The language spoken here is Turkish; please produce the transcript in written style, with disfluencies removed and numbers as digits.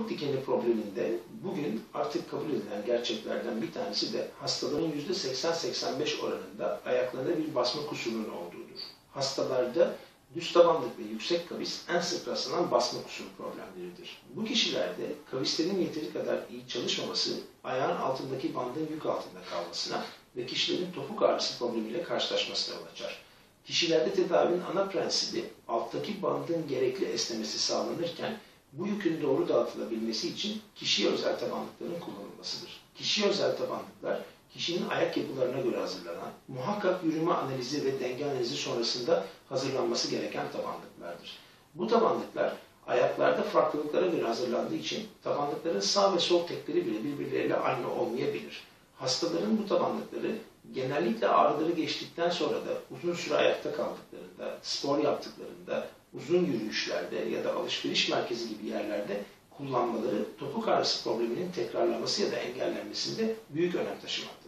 Pamuk dikeni probleminde bugün artık kabul edilen gerçeklerden bir tanesi de hastaların %80-85 oranında ayaklarında bir basma kusurunun olduğudur. Hastalarda düz tabanlık ve yüksek kavis en sık rastlanan basma kusuru problemleridir. Bu kişilerde kavislerin yeteri kadar iyi çalışmaması, ayağın altındaki bandın yük altında kalmasına ve kişilerin topuk ağrısı problemiyle karşılaşmasına yol açar. Kişilerde tedavinin ana prensibi alttaki bandın gerekli esnemesi sağlanırken bu yükün doğru dağıtılabilmesi için kişiye özel tabanlıkların kullanılmasıdır. Kişiye özel tabanlıklar, kişinin ayak yapılarına göre hazırlanan, muhakkak yürüme analizi ve denge analizi sonrasında hazırlanması gereken tabanlıklardır. Bu tabanlıklar ayaklarda farklılıklara göre hazırlandığı için tabanlıkların sağ ve sol tekleri bile birbirleriyle aynı olmayabilir. Hastaların bu tabanlıkları genellikle ağrıları geçtikten sonra da uzun süre ayakta kaldıklarında, spor yaptıklarında, uzun yürüyüşlerde ya da alışveriş merkezi gibi yerlerde kullanmaları topuk ağrısı probleminin tekrarlaması ya da engellenmesinde büyük önem taşımaktadır.